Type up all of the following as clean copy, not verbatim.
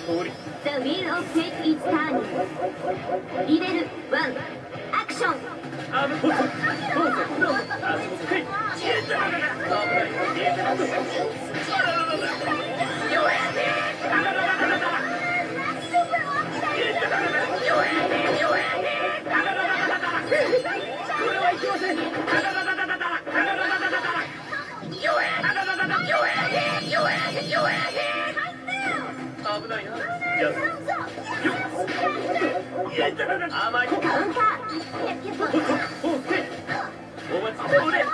The wheel of fate is turning. リベル1アクション。 危ないな。甘い。カウンター。お待ちこれ。はい。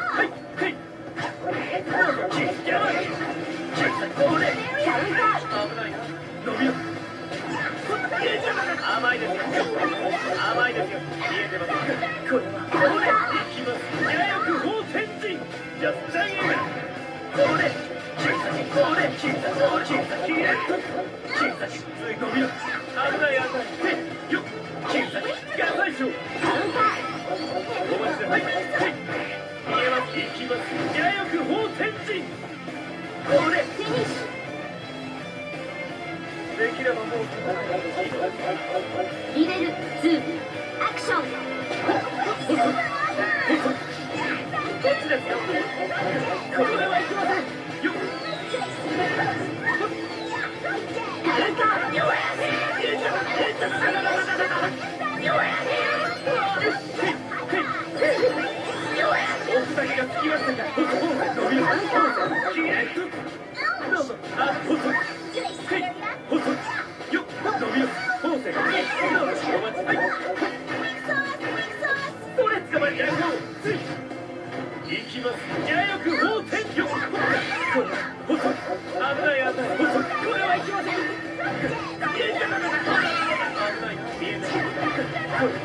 危ないな。伸びろ。甘いですよ。甘いですよ。見えてます。これは。これ。いきます。早く方天神。じゃあ、残念だ。これ。小さき、これ。小さき、これ。小さき、入れる。小さき、つい伸びろ。危ない危ない。よっ。小さき、ガサイショー。お待ちだ。はい。見えます。いきます。早く方天神。これ。フィニッシュ。できればもうリベル2アクション。 こっちですよ。これはいきません。よっ。カウンター。奥先がつきましたが、伸びる。きれいと。どうぞ。あ、細い。細い。よっ。伸びる。方正。どうぞ。お待ち。はい。それ捕まえてやろう。つい。行きます。やよく方天よ。これ。細い。危ない危ない。細い。これはいきません。危ない。見えない。これ。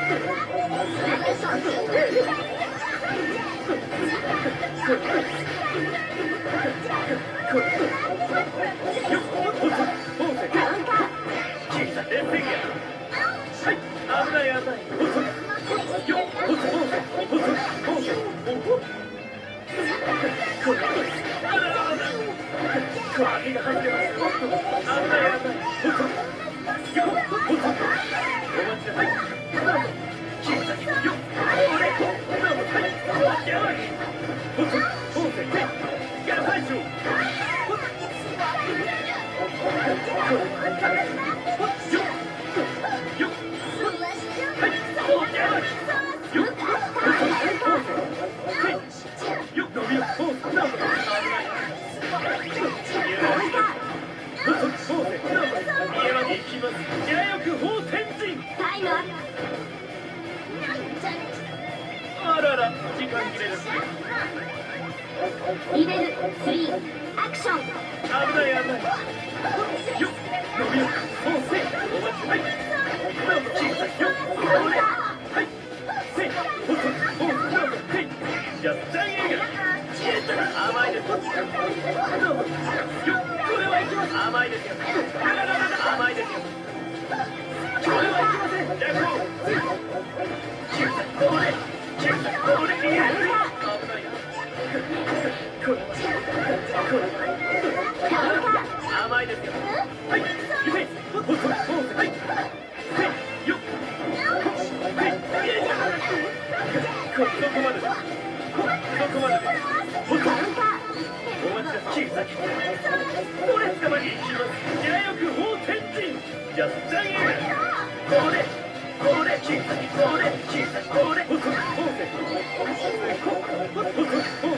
リベル3アクション。 危ない危ない。よっ。伸びよ。お待ち。はい。どうぞ。小さいよ。これ。はい。せい。ほそ。ほそ。はい。じゃあ、残影が。甘いです。どうぞ。よっ。これはいきます。甘いですよ。甘いですよ。これはいきません。じゃあ、こう。小さい。これ。小さい。これ。危ないな。甘いですよ。はい。ゆめ。ほそ。はい。よっ。はい。そこまでです。そこまでです。ほそ。お待ちだ。小さき。これ捕まえに行きます。やよく方天神。じゃあ、残影。これ。これ。小さき。これ。小さき。これ。ほそ。ほそ。ほそ。